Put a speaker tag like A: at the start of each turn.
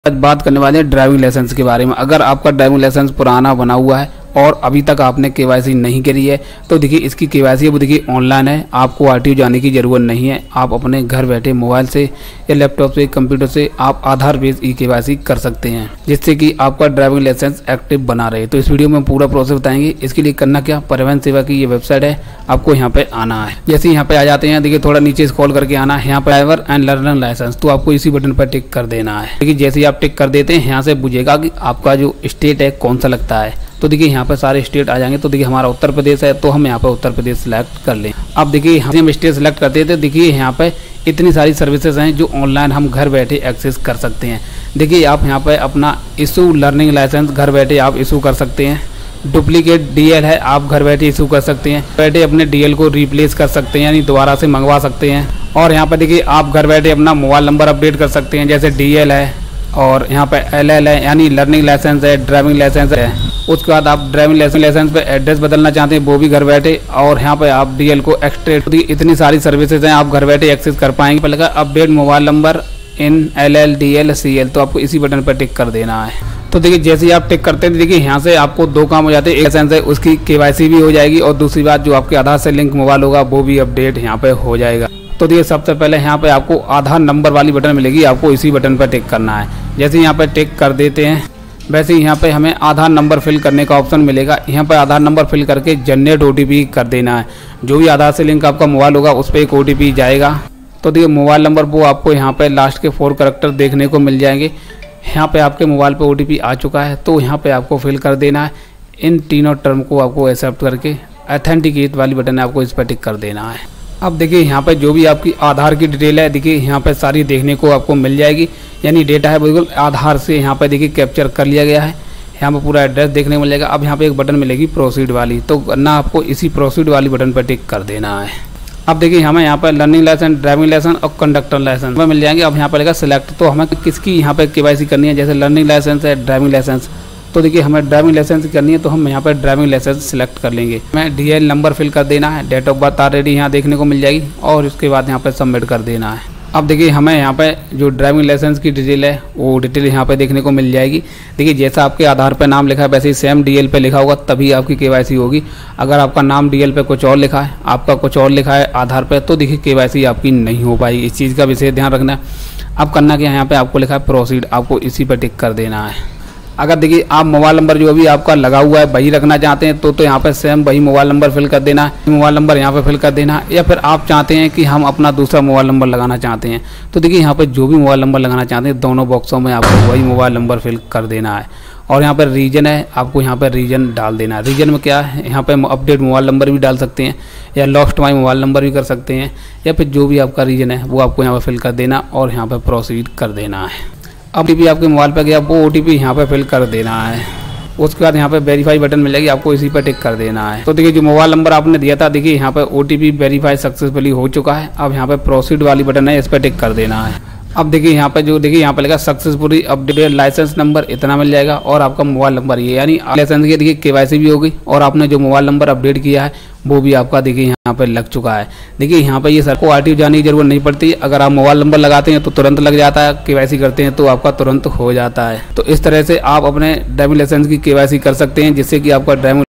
A: आज बात करने वाले हैं ड्राइविंग लाइसेंस के बारे में। अगर आपका ड्राइविंग लाइसेंस पुराना बना हुआ है और अभी तक आपने केवाईसी नहीं करी है तो देखिए इसकी केवाईसी वो देखिए ऑनलाइन है। आपको आरटीओ जाने की ज़रूरत नहीं है। आप अपने घर बैठे मोबाइल से या लैपटॉप से कंप्यूटर से आप आधार बेस्ड ई केवाईसी कर सकते हैं, जिससे कि आपका ड्राइविंग लाइसेंस एक्टिव बना रहे। तो इस वीडियो में पूरा प्रोसेस बताएंगे। इसके लिए करना क्या, परिवहन सेवा की ये वेबसाइट है, आपको यहाँ पे आना है। जैसे यहाँ पे आ जाते हैं देखिए थोड़ा नीचे स्क्रॉल करके आना है, यहाँ पे ड्राइवर एंड लर्नर लाइसेंस, तो आपको इसी बटन पर टिक कर देना है। देखिए जैसे ही आप टिक कर देते हैं यहाँ से पूछेगा कि आपका जो स्टेट है कौन सा लगता है। तो देखिए यहाँ पे सारे स्टेट आ जाएंगे। तो देखिए हमारा उत्तर प्रदेश है तो हम यहाँ पे उत्तर प्रदेश सेलेक्ट कर लें। अब देखिए हम स्टेट सेलेक्ट करते थे, देखिए यहाँ पे इतनी सारी सर्विसेज हैं जो ऑनलाइन हम घर बैठे एक्सेस कर सकते हैं। देखिए आप यहाँ पे अपना इशू लर्निंग लाइसेंस घर बैठे आप इशू कर सकते हैं। डुप्लीकेट डीएल है आप घर बैठे इशू कर सकते हैं। बैठे अपने डीएल को रिप्लेस कर सकते हैं, यानी दोबारा से मंगवा सकते हैं। और यहाँ पे देखिए आप घर बैठे अपना मोबाइल नंबर अपडेट कर सकते हैं, जैसे डीएल है और यहाँ पे एलएल है यानी लर्निंग लाइसेंस है, ड्राइविंग लाइसेंस है। उसके बाद आप ड्राइविंग लाइसेंस पे एड्रेस बदलना चाहते हैं वो भी घर बैठे, और यहाँ पे आप डीएल को एक्सट्रेट, इतनी सारी सर्विसेज हैं आप घर बैठे एक्सेस कर पाएंगे। पहले update mobile number in LL DL CL, तो आपको इसी बटन पर टिक कर देना है। तो देखिए जैसे ही आप टिक करते हैं देखिए यहाँ से आपको दो काम हो जाते हैं। एक लाइसेंस है उसकी केवाईसी भी हो जाएगी और दूसरी बात जो आपके आधार से लिंक मोबाइल होगा वो भी अपडेट यहाँ पे हो जाएगा। तो देखिए सबसे पहले यहाँ पे आपको आधार नंबर वाली बटन मिलेगी, आपको इसी बटन पर टिक करना है। जैसे यहाँ पे टिक कर देते हैं वैसे ही यहाँ पे हमें आधार नंबर फिल करने का ऑप्शन मिलेगा। यहाँ पर आधार नंबर फिल करके जनरेट ओटीपी कर देना है। जो भी आधार से लिंक आपका मोबाइल होगा उस पर एक ओटीपी जाएगा। तो देखिए मोबाइल नंबर वो आपको यहाँ पे लास्ट के 4 करैक्टर देखने को मिल जाएंगे। यहाँ पे आपके मोबाइल पे ओटीपी आ चुका है तो यहाँ पे आपको फिल कर देना है। इन तीनों टर्म को आपको एक्सेप्ट करके ऑथेंटिकेट वाली बटन है आपको इस पर टिक कर देना है। अब देखिए यहाँ पे जो भी आपकी आधार की डिटेल है देखिए यहाँ पे सारी देखने को आपको मिल जाएगी, यानी डेटा है बिल्कुल आधार से यहाँ पे देखिए कैप्चर कर लिया गया है। यहाँ पे पूरा एड्रेस देखने को मिल जाएगा। अब यहाँ पे एक बटन मिलेगी प्रोसीड वाली, तो ना आपको इसी प्रोसीड वाली बटन पर टिक कर देना है। अब देखिए हमें यहाँ पे लर्निंग लाइसेंस, ड्राइविंग लाइसेंस और कंडक्टर लाइसेंस में मिल जाएंगे। अब यहाँ पे लगेगा सिलेक्ट, तो हमें किसकी यहाँ पे केवाईसी करनी है, जैसे लर्निंग लाइसेंस है, ड्राइविंग लाइसेंस। तो देखिए हमें ड्राइविंग लाइसेंस करनी है तो हम यहाँ पर ड्राइविंग लाइसेंस सिलेक्ट कर लेंगे। हमें डीएल नंबर फिल कर देना है, डेट ऑफ बर्थ ऑलरेडी यहाँ देखने को मिल जाएगी और उसके बाद यहाँ पर सबमिट कर देना है। अब देखिए हमें यहाँ पे जो ड्राइविंग लाइसेंस की डिटेल है वो डिटेल यहाँ पे देखने को मिल जाएगी। देखिए जैसा आपके आधार पे नाम लिखा है वैसे ही सेम डीएल पे लिखा होगा तभी आपकी केवाईसी होगी। अगर आपका नाम डीएल पे कुछ और लिखा है, आपका कुछ और लिखा है आधार पे, तो देखिए केवाईसी आपकी नहीं हो पाएगी। इस चीज़ का विशेष ध्यान रखना है। अब करना क्या, यहाँ पे आपको लिखा है प्रोसीड, आपको इसी पर टिक कर देना है। अगर देखिए आप मोबाइल नंबर जो अभी आपका लगा हुआ है वही रखना चाहते हैं तो यहाँ पे सेम वही मोबाइल नंबर फिल कर देना है। मोबाइल नंबर यहाँ पे फिल कर देना है, या फिर आप चाहते हैं कि हम अपना दूसरा मोबाइल नंबर लगाना चाहते हैं तो देखिए यहाँ पे जो भी मोबाइल नंबर लगाना चाहते हैं दोनों बॉक्सों में आपको वही मोबाइल नंबर फिल कर देना है। और यहाँ पर रीजन है, आपको यहाँ पर रीजन डाल देना है। रीजन में क्या है, यहाँ पे अपडेट मोबाइल नंबर भी डाल सकते हैं या लॉस्ट माई मोबाइल नंबर भी कर सकते हैं, या फिर जो भी आपका रीजन है वो आपको यहाँ पर फिल कर देना और यहाँ पर प्रोसीड कर देना है। अब ओटीपी आपके मोबाइल पर गया, वो ओटीपी यहाँ पे फिल कर देना है। उसके बाद यहाँ पे वेरीफाई बटन मिलेगी, आपको इसी पर टिक कर देना है। तो देखिए जो मोबाइल नंबर आपने दिया था देखिए यहाँ पे ओटीपी वेरीफाई सक्सेसफुली हो चुका है। अब यहाँ पे प्रोसीड वाली बटन है, इस पर टिक कर देना है। अब देखिए यहाँ पे जो देखिए यहाँ पे लिखा सक्सेसफुली अपडेटेड लाइसेंस नंबर इतना मिल जाएगा और आपका मोबाइल नंबर ये, यानी लाइसेंस की देखिए केवाईसी भी होगी और आपने जो मोबाइल नंबर अपडेट किया है वो भी आपका देखिए यहाँ पे लग चुका है। देखिए यहाँ पे ये सर को आरटीओ जाने की जरूरत नहीं पड़ती। अगर आप मोबाइल नंबर लगाते हैं तो तुरंत लग जाता है, केवाईसी करते हैं तो आपका तुरंत हो जाता है। तो इस तरह से आप अपने ड्राइविंग लाइसेंस की केवाईसी कर सकते हैं, जिससे कि आपका ड्राइविंग